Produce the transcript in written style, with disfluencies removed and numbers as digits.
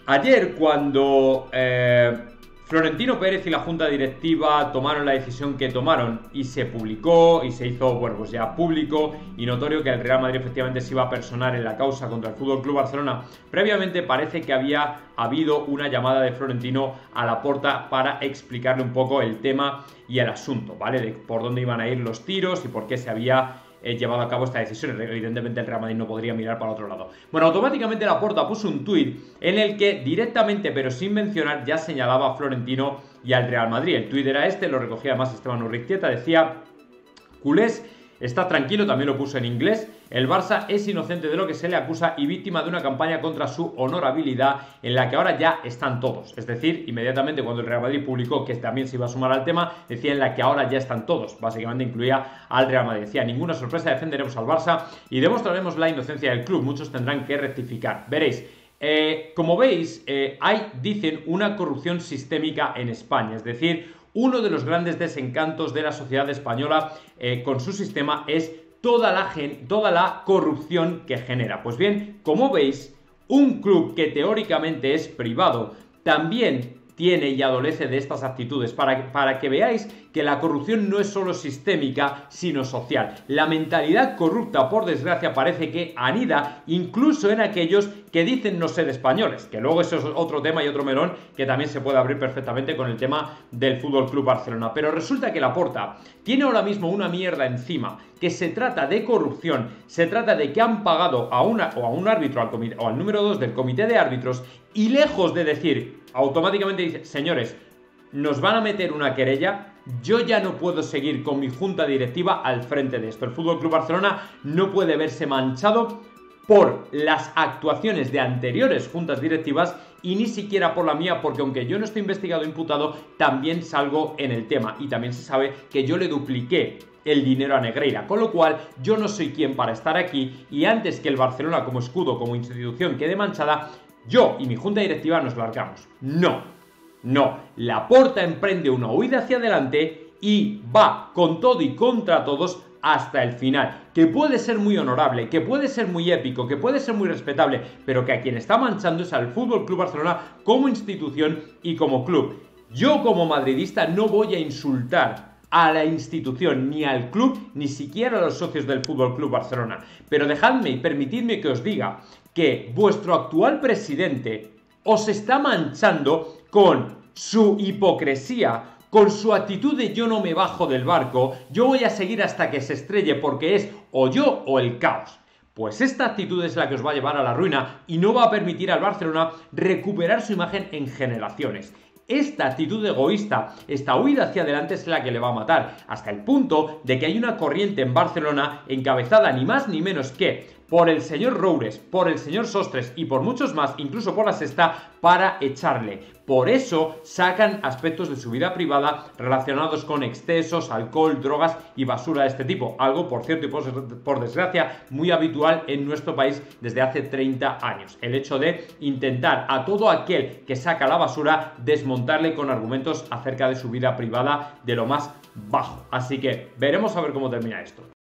Ayer, cuando Florentino Pérez y la junta directiva tomaron la decisión que tomaron y se publicó y se hizo, bueno, pues ya público y notorio que el Real Madrid efectivamente se iba a personar en la causa contra el FC Barcelona, previamente parece que había habido una llamada de Florentino a Laporta para explicarle un poco el tema y el asunto, ¿vale? De por dónde iban a ir los tiros y por qué se había llevado a cabo esta decisión. Evidentemente el Real Madrid no podría mirar para otro lado. Bueno, automáticamente Laporta puso un tuit en el que directamente, pero sin mencionar, ya señalaba a Florentino y al Real Madrid. El tuit era este, lo recogía además Esteban Urriztieta, decía: culés, está tranquilo, también lo puso en inglés. El Barça es inocente de lo que se le acusa y víctima de una campaña contra su honorabilidad en la que ahora ya están todos. Es decir, inmediatamente cuando el Real Madrid publicó que también se iba a sumar al tema, decía en la que ahora ya están todos. Básicamente incluía al Real Madrid. Decía: ninguna sorpresa, defenderemos al Barça y demostraremos la inocencia del club. Muchos tendrán que rectificar. Veréis. Como veis, hay, dicen, una corrupción sistémica en España. Es decir, uno de los grandes desencantos de la sociedad española con su sistema es toda la corrupción que genera. Pues bien, como veis, un club que teóricamente es privado también tiene y adolece de estas actitudes, para que veáis que la corrupción no es solo sistémica, sino social. La mentalidad corrupta, por desgracia, parece que anida incluso en aquellos que dicen no ser españoles, que luego eso es otro tema y otro melón que también se puede abrir perfectamente con el tema del FC Barcelona. Pero resulta que Laporta tiene ahora mismo una mierda encima, que se trata de corrupción, se trata de que han pagado a un árbitro, al comité, o al número 2 del comité de árbitros, y lejos de decir, automáticamente dice: señores, nos van a meter una querella, yo ya no puedo seguir con mi junta directiva al frente de esto. El FC Barcelona no puede verse manchado por las actuaciones de anteriores juntas directivas y ni siquiera por la mía, porque aunque yo no estoy investigado o imputado, también salgo en el tema y también se sabe que yo le dupliqué el dinero a Negreira, con lo cual yo no soy quien para estar aquí, y antes que el Barcelona como escudo, como institución quede manchada, yo y mi junta directiva nos largamos. No, Laporta emprende una huida hacia adelante y va con todo y contra todos hasta el final, que puede ser muy honorable, que puede ser muy épico, que puede ser muy respetable, pero que a quien está manchando es al FC Barcelona como institución y como club. Yo como madridista no voy a insultar a la institución, ni al club, ni siquiera a los socios del FC Barcelona, pero dejadme y permitidme que os diga que vuestro actual presidente os está manchando con su hipocresía, con su actitud de yo no me bajo del barco, yo voy a seguir hasta que se estrelle porque es o yo o el caos. Pues esta actitud es la que os va a llevar a la ruina y no va a permitir al Barcelona recuperar su imagen en generaciones. Esta actitud egoísta, esta huida hacia adelante es la que le va a matar, hasta el punto de que hay una corriente en Barcelona encabezada ni más ni menos que por el señor Roures, por el señor Sostres y por muchos más, incluso por la Sexta, para echarle. Por eso sacan aspectos de su vida privada relacionados con excesos, alcohol, drogas y basura de este tipo. Algo, por cierto y por desgracia, muy habitual en nuestro país desde hace 30 años. El hecho de intentar a todo aquel que saca la basura desmontarle con argumentos acerca de su vida privada de lo más bajo. Así que veremos a ver cómo termina esto.